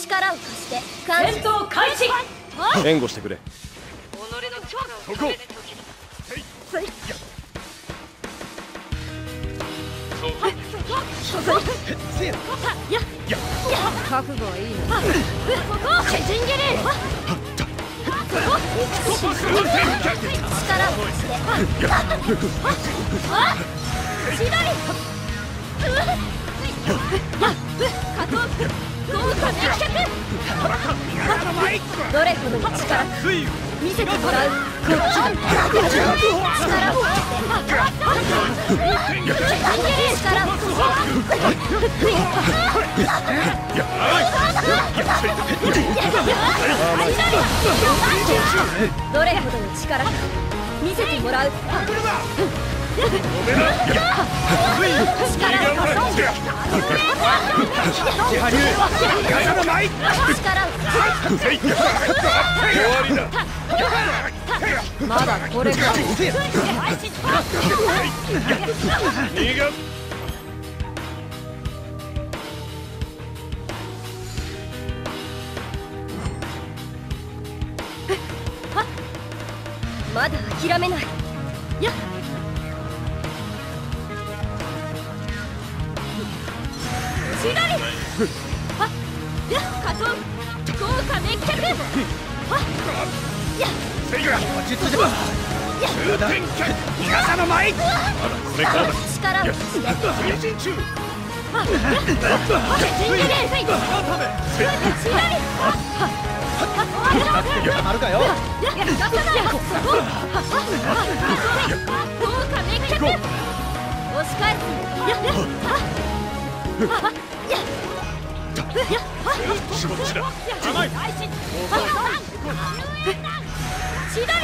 力を貸して戦闘開始。 援護してくれ。ここ。 覚悟はいいな。チェジンギリ。力を貸して。千鳥。豪華熱脚。どれほどの力か見せてもらう。こっちだ。力を貸して。どれほどの力か見せてもらう。力をまだこれか。まだ諦めない。やっ千鳥。加藤豪華熱脚。 逃がさの舞。これからだ。 力を貸して。 あるかよ。 豪華熱脚。押し返す。 こっちだ。甘い。 千鳥。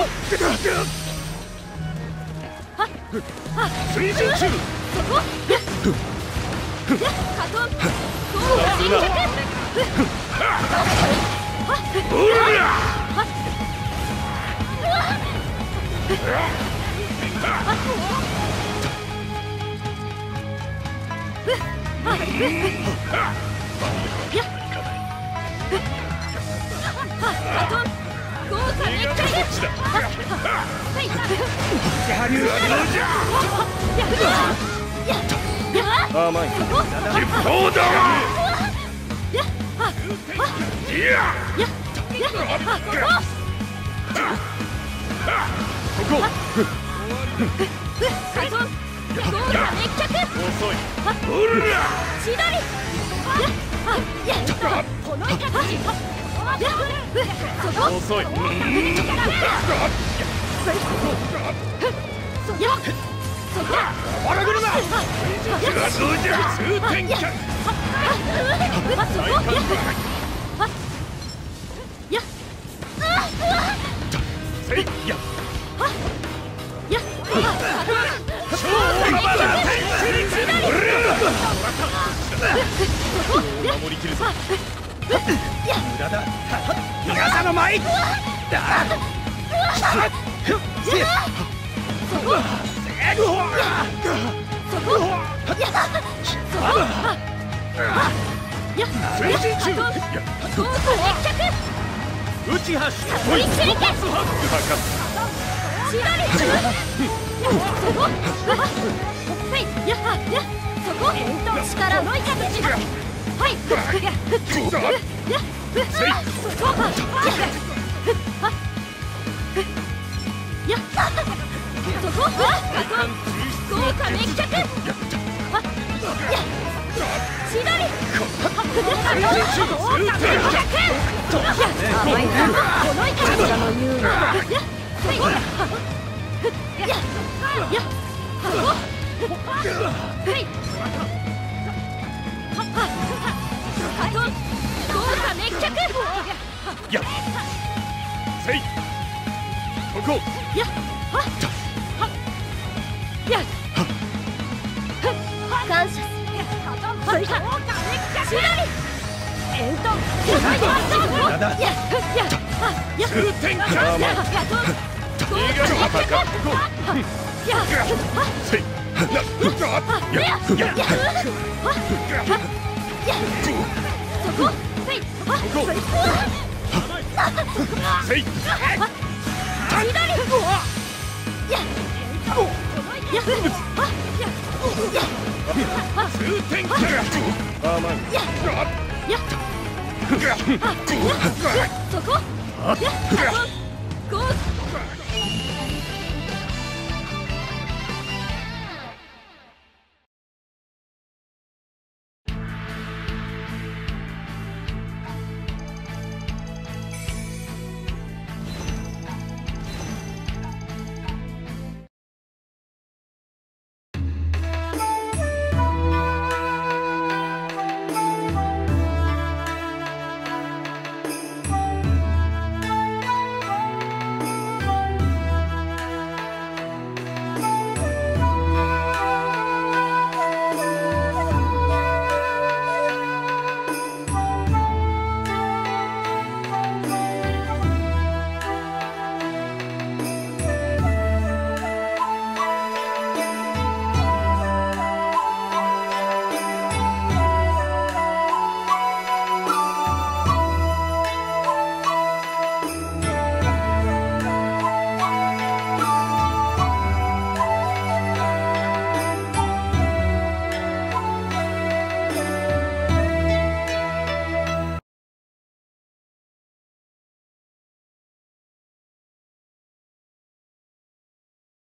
水準中。 加藤豪華熱脚。 甘い。どうだ。ここ。遅い。 千鳥。この遅い。笑ぐるな。守りきるぞ。無駄だ。逃がさの舞。打ち発し。 力をはい。豪華熱脚。千鳥。甘いな。このイカラの言うな。豪華熱脚。 やっせいここ。 やっやっ感謝する。千鳥。煙突。 通天閣。豪華熱脚。ここ。せいそこ。 はいあここせい左やや通天閣甘いややそこやこう